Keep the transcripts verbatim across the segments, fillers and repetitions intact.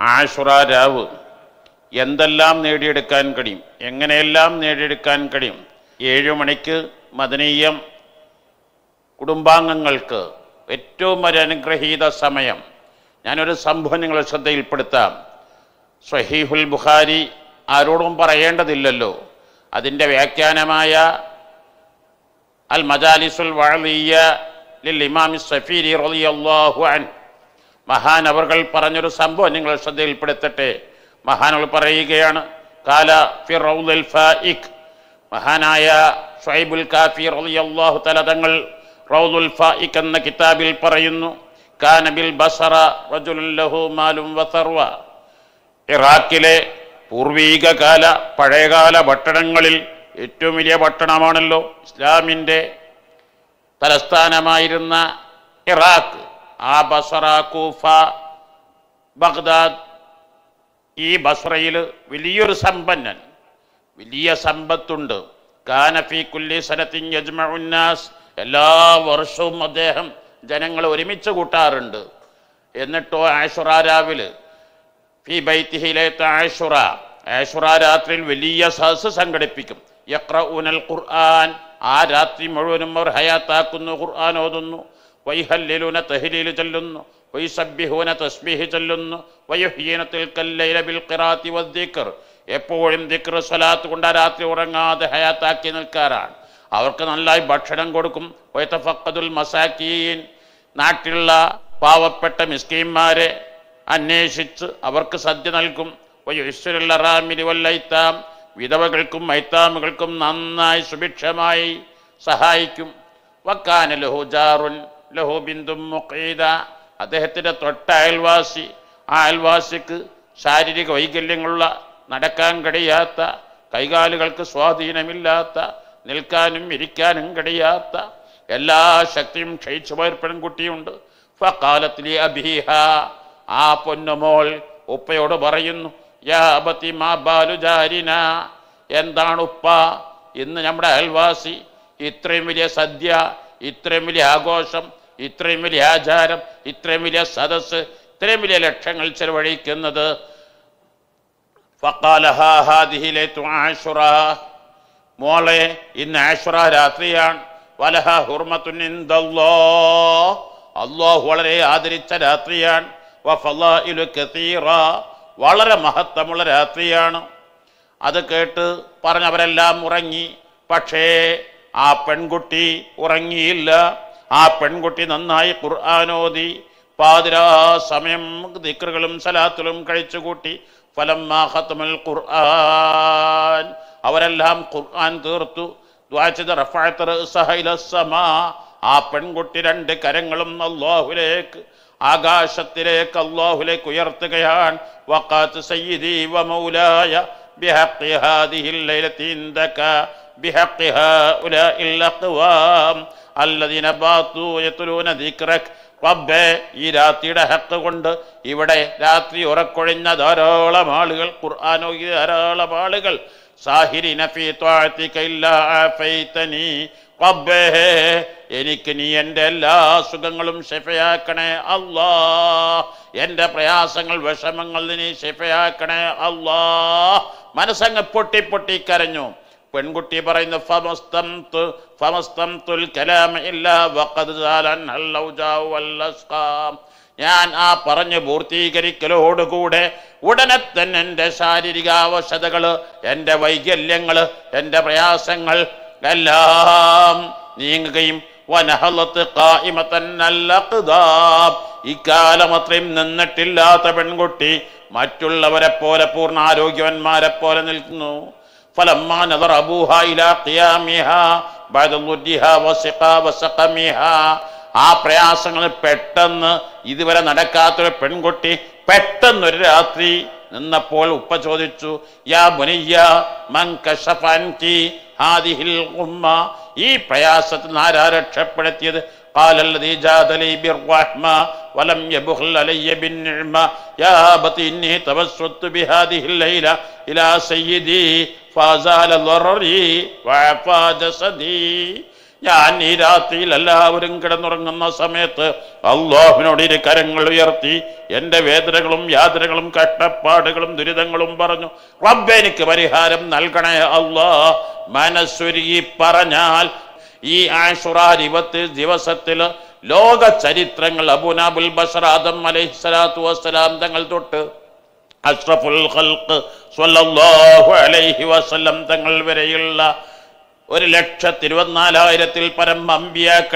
ആശുറ രാവ് എന്തെല്ലാം നേടിയെടുക്കാൻ കഴിയും, എങ്ങനെയെല്ലാം നേടിയെടുക്കാൻ കഴിയും. ഏഴു മണിക്ക് മദനീയം കുടുംബാംഗങ്ങൾക്ക് ഏറ്റവും ഒരു അനുഗ്രഹീത സമയം. ഞാനൊരു സംഭവം നിങ്ങളെ ശ്രദ്ധയിൽപ്പെടുത്താം. സ്വഹീഹുൽ ബുഖാരി ആരോടും പറയേണ്ടതില്ലല്ലോ. അതിൻ്റെ വ്യാഖ്യാനമായ അൽ മജാലിസുൽ വഅലിയ്യ ലിൽ ഇമാം സഫീരി റളിയല്ലാഹു അൻഹു മഹാൻ അവർകൾ പറഞ്ഞൊരു സംഭവം നിങ്ങളെ ശ്രദ്ധയിൽപ്പെടുത്തട്ടെ. മഹാനുകൾ പറയുകയാണ്, കാല ഫി റൗദുൽ ഫായിഖ്, മഹാനായ ശുഐബുൽ കാഫി റളിയല്ലാഹു തആല തങ്ങൾ റൗദുൽ ഫായിഖ് എന്ന കിതാബിൽ പറയുന്നു, കാന ബിൽ ബസറ റജുലുൻ ലഹു മാലും വസർവ. ഇറാഖിലെ പൂർവീക കാല പഴയകാല പട്ടണങ്ങളിൽ ഏറ്റവും വലിയ പട്ടണമാണല്ലോ ഇസ്ലാമിൻ്റെ തലസ്ഥാനമായിരുന്ന ഇറാഖ്. ആ ബസറ, കൂഫ, ബഗ്ദാദ്, ഈ ബസ്രയിൽ വലിയൊരു സമ്പന്നൻ, വലിയ സമ്പത്തുണ്ട്. കാന ഫീ കുല്ലി സനത്തിൻ യജ്മഉൻ നാസ്, എല്ലാ വർഷവും അദ്ദേഹം ജനങ്ങളെ ഒരുമിച്ച് കൂട്ടാറുണ്ട്. എന്നിട്ടോ ആശുറ രാവിലെ ഫീ ബൈത്തിഹി ലൈലത ആശുറ, ആശുറ രാത്രിയിൽ വലിയ സദസ്സ് സംഘടിപ്പിക്കും. യഖ്റഊനൽ ഖുർആൻ, ആ രാത്രി മുഴുവനും അവർ ഹയാത്താക്കുന്നു, ഖുർആൻ ഓതുന്നു. വൈഹല്ലിലൂന തഹ്ലീൽ ചൊല്ലുന്നു, വയുസബ്ബിഹൂന തസ്ബീഹ് ചൊല്ലുന്നു, വയുഹ്യീന തിൽക്കൽ ലൈല ബിൽ ഖിറാഅത്തി വദ്ദിക്ർ, എപ്പോഴും ദിക്ർ സ്വലാത്ത് കൊണ്ട് ആ രാത്രി ഉറങ്ങാതെ ഹയാത്താക്കി നിൽക്കാറാണ്. അവർക്ക് നന്നായി ഭക്ഷണം കൊടുക്കും. വയതഫഖദുൽ മസാക്കീൻ, നാട്ടിലുള്ള പാവപ്പെട്ട മിസ്കീന്മാരെ അന്വേഷിച്ച് അവർക്ക് സദ്യ നൽകും. വയുസ്റുൽ അറാമിലി വൽ ഐതാം, വിധവകൾക്കും ഐതാമുകൾക്കും നന്നായി സുഭിക്ഷമായി സഹായിക്കും. വക്കാന ലഹു ജാറുൻ ലഹു ബിന്ദും മുഖീദ, അദ്ദേഹത്തിൻ്റെ തൊട്ട അയൽവാസി, ആ അയൽവാസിക്ക് ശാരീരിക വൈകല്യങ്ങളുള്ള, നടക്കാൻ കഴിയാത്ത, കൈകാലുകൾക്ക് സ്വാധീനമില്ലാത്ത, നിൽക്കാനും ഇരിക്കാനും കഴിയാത്ത, എല്ലാ ശക്തിയും ക്ഷയിച്ചു പോയ പെൺകുട്ടിയുണ്ട്. ഫഖാലത് ലി അബീഹ, ആ പൊന്നുമോൾ ഉപ്പയോട് പറയുന്നു, യാ അബതി മാ ബാലു ജാരിന, എന്താണ് ഉപ്പ ഇന്ന് നമ്മുടെ അയൽവാസി ഇത്രയും വലിയ സദ്യ, ഇത്രയും വലിയ ആഘോഷം, ഇത്രയും വലിയ ആചാരം, ഇത്രയും വലിയ സദസ്സ്, ഇത്രയും വലിയ ലക്ഷങ്ങൾ ചെലവഴിക്കുന്നത്? ഫഖാല ഹാ ഹാദിഹി ലൈലത്തു ആശുറ, മോളെ ഇന്ന് ആശുറ രാത്രിയാണ്. വലഹ ഹുർമത്തുൻ ഇൻദല്ലാഹ്, അല്ലാഹു വളരെ ആദരിച്ച രാത്രിയാണ്. വഫളായിലു കതീറ, വളരെ മഹത്വമുള്ള രാത്രിയാണ്. അത് കേട്ട് പറഞ്ഞവരെല്ലാം ഉറങ്ങി. പക്ഷേ ആ പെൺകുട്ടി ഉറങ്ങിയില്ല. ആ പെൺകുട്ടി നന്നായി ഖുർആനോദി പാതിരാ സമയം ദിക്റുകളും സലാത്തുകളും കഴിച്ചുകൂട്ടി. ഫലമ്മാ ഖതമൽ ഖുർആൻ, അവരെല്ലാം ഖുർആൻ തീർത്തു. ദുആ ചെയ്ത് റഫഅത് റഅസഹ ഇലസ്സമാ, ആ പെൺകുട്ടി രണ്ട് കരങ്ങളും അല്ലാഹുവിലേക്ക്, ആകാശത്തിലേക്ക് അല്ലാഹുവിലേക്ക് ഉയർത്തുകയാണ്. വഖാത്ത് സയ്യിദി വ മൗലായ ബിഹഖി ഹാദിഹിൽ ലൈലത്തി ഇൻദക ബിഹഖി ഹൗലാഇൽ അഖ്വാം അല്ലദീന ബാതു യത്ലൂന ദിക്റക, റബ്ബേ ഈ രാത്രിയുടെ ഹക്ക് കൊണ്ട് ഇവിടെ രാത്രി ഉറക്കൊഴിഞ്ഞ ധാരാളം ആളുകൾ, ഖുർആനോദിയ ധാരാളം ആളുകൾ, സാഹിരിന ഫീ ത്വാഅതിക ഇല്ലാ ആഫൈതനി, റബ്ബേ എനിക്ക് നീ എൻ്റെ എല്ലാ സുഖങ്ങളും ശിഫയാക്കണേ അല്ലാ, എൻ്റെ പ്രയാസങ്ങൾ വിഷമങ്ങൾ നീ ശിഫയാക്കണേ അല്ലാ. മനസ്സങ്ങ് പൊട്ടി പൊട്ടി കരഞ്ഞു. പെൺകുട്ടി പറയുന്നു, ഫമസ്തംതു ഫമസ്തംതുൽ കലാമ ഇല്ലാ വഖദ് സാലൻഹൽ ഔജാഉ വൽ അസ്ഖാം, ഞാൻ ആ പറഞ്ഞു പൂർത്തീകരിക്കലോടുകൂടെ ഉടനെ തന്നെ എൻ്റെ ശാരീരിക അവശതകൾ, എൻ്റെ വൈകല്യങ്ങൾ, എൻ്റെ പ്രയാസങ്ങൾ എല്ലാം നീങ്ങുകയും വനഹലത്ത് ഖായിമതൻ അൽ അഖ്ദാം, ഇക്കാലം അത്രയും നിന്നിട്ടില്ലാത്ത പെൺകുട്ടി മറ്റുള്ളവരെ പോലെ പൂർണ്ണ ആരോഗ്യവന്മാരെ പോലെ നിൽക്കുന്നു. ഫലമ്മാ നദറ അബൂഹാ ഇലാ ഖിയാമിഹാ ബഅദ ളുദ്ദിഹാ വസിഖാ വസഖമിഹാ, ആ പ്രയാസങ്ങൾ പെട്ടെന്ന് ഇതുവരെ നടക്കാത്തൊരു പെൺകുട്ടി പെട്ടെന്നൊരു രാത്രി നിന്നപ്പോൾ ഉപ്പ ചോദിച്ചു, യാ ബുനയ്യ മൻ കശഫ അൻകി ഹാദിഹിൽ ഉമ്മ, ഈ പ്രയാസത്തിൽ നിന്ന് ആരാ രക്ഷപ്പെടുത്തിയത്? قال الذي جاد لي بالرحمة ولم يبخل علي بالنعمة يا أبت إني توسلت بهذه الليلة إلى سيدي فازال ضرري وعفى جسدي, ഞാൻ ഈ രാത്രിയിൽ എല്ലാവരും കിടന്നുറങ്ങുന്ന സമയത്ത് അള്ളാഹുവിനോട് ഇരു കരങ്ങൾ ഉയർത്തി എൻ്റെ വേദനകളും യാതനകളും കഷ്ടപ്പാടുകളും ദുരിതങ്ങളും പറഞ്ഞു. റബ്ബേ, എനിക്ക് പരിഹാരം നൽകണേ അല്ലാ. മനസ്സുരുകി പറഞ്ഞാൽ ഈ ആശുറാ ദിവസത്തിൽ ലോക ചരിത്രങ്ങൾ അബൂനാബുൽ ബശർ ആദം അലൈഹിസ്സലാത്തു വസ്സലാം തങ്ങൾ തൊട്ട് അഷ്റഫുൽ ഖൽഖ് സ്വല്ലല്ലാഹു അലൈഹി വസല്ലം തങ്ങൾ വരെയുള്ള ഒരു ലക്ഷത്തി ഇരുപത്തിനാലായിരത്തിൽ പരം അമ്പിയാക്കൾ,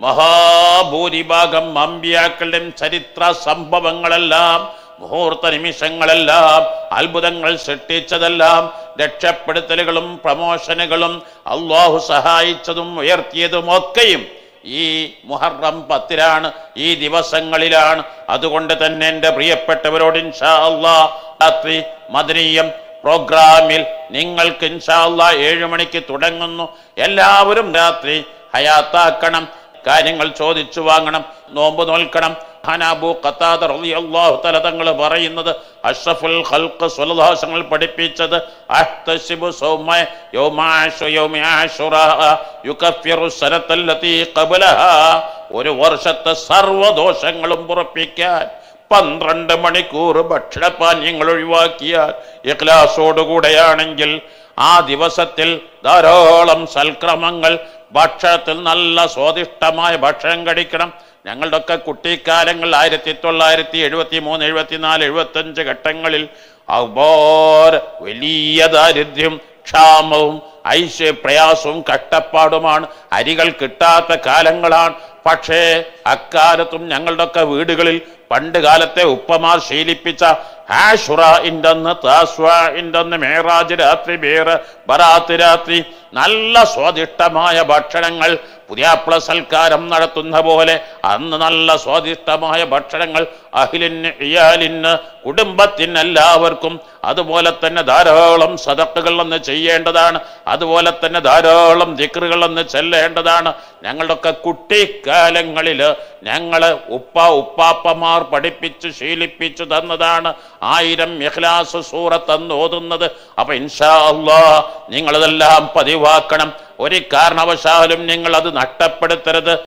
മഹാഭൂരിഭാഗം അമ്പിയാക്കളുടെയും ചരിത്ര സംഭവങ്ങളെല്ലാം, മുഹൂർത്ത നിമിഷങ്ങളെല്ലാം, അത്ഭുതങ്ങൾ സൃഷ്ടിച്ചതെല്ലാം, രക്ഷപ്പെടുത്തലുകളും പ്രമോഷനുകളും അള്ളാഹു സഹായിച്ചതും ഉയർത്തിയതും ഒക്കെയും ഈ മുഹറം പത്തിലാണ്, ഈ ദിവസങ്ങളിലാണ്. അതുകൊണ്ട് തന്നെ എൻ്റെ പ്രിയപ്പെട്ടവരോട് ഇൻഷാ അല്ലാഹ് രാത്രി മദനിയം പ്രോഗ്രാമിൽ നിങ്ങൾക്ക് ഇൻഷാ അല്ലാഹ് ഏഴു മണിക്ക് തുടങ്ങുന്നു. എല്ലാവരും രാത്രി ഹയാത്താക്കണം, കാര്യങ്ങൾ ചോദിച്ചു വാങ്ങണം, നോമ്പ് നോൽക്കണം. അബൂ ഖതാദ റളിയല്ലാഹു തആല തങ്ങൾ പറയുന്നത്, അഷ്റഫുൽ ഖൽഖ് സ്വല്ലല്ലാഹു അലൈഹി വസല്ലം പഠിപ്പിച്ചത്, അഹ്തസിബു സൗമ യൗമ ആശുറാ യുകഫിറു സനത്തല്ലതി ഖബലഹാ, ഒരു വർഷത്തെ സർവ്വദോഷങ്ങളും പുറപ്പിക്കാൻ പന്ത്രണ്ട് മണിക്കൂർ ഭക്ഷണപാനീയങ്ങൾ ഒഴിവാക്കിയാൽ ഇഖ്ലാസോടുകൂടെയാണെങ്കിൽ ആ ദിവസത്തിൽ ധാരാളം സൽക്രമങ്ങൾ, ഭക്ഷണത്തിൽ നല്ല സ്വാദിഷ്ടമായ ഭക്ഷണം കഴിക്കണം. ഞങ്ങളുടെ ഒക്കെ കുട്ടിക്കാലങ്ങൾ ആയിരത്തി തൊള്ളായിരത്തി എഴുപത്തി മൂന്ന് എഴുപത്തിനാല് എഴുപത്തഞ്ച് ഘട്ടങ്ങളിൽ അപാര വലിയ ദാരിദ്ര്യം, ക്ഷാമവും ഐശ്വര്യ പ്രയാസവും കഷ്ടപ്പാടുമാണ്. അരികൾ കിട്ടാത്ത കാലങ്ങളാണ്. പക്ഷേ അക്കാലത്തും ഞങ്ങളുടെ ഒക്കെ വീടുകളിൽ പണ്ട് കാലത്തെ ഉപ്പമാർ ശീലിപ്പിച്ച ആശുറാഇന്റെ അന്ന്, താസ്വാഇന്റെ അന്ന്, മേറാജ് രാത്രി, ബേർ ബറാത്ത് രാത്രി നല്ല സ്വാദിഷ്ടമായ ഭക്ഷണങ്ങൾ, പുതിയാപ്ല സൽക്കാരം നടത്തുന്ന പോലെ അന്ന് നല്ല സ്വാദിഷ്ടമായ ഭക്ഷണങ്ങൾ അഹ്ലിന് ഇയാലിന് കുടുംബത്തിന് എല്ലാവർക്കും. അതുപോലെ തന്നെ ധാരാളം സദഖകൾ അന്ന് ചെയ്യേണ്ടതാണ്. അതുപോലെ തന്നെ ധാരാളം ദിക്റുകൾ അന്ന് ചെല്ലേണ്ടതാണ്. ഞങ്ങളുടെയൊക്കെ കുട്ടിക്കാലങ്ങളിൽ ഞങ്ങൾ ഉപ്പ ഉപ്പാപ്പമാർ പഠിപ്പിച്ച് ശീലിപ്പിച്ചു തന്നതാണ് ആയിരം ഇഖ്ലാസ് സൂറത്ത് അന്ന് ഓതുന്നത്. അപ്പൊ ഇൻഷാ അല്ലാഹ് നിങ്ങളിതെല്ലാം പതിവാക്കണം. ഒരു കാരണവശാലും നിങ്ങൾ അത് നഷ്ടപ്പെടുത്തരുത്.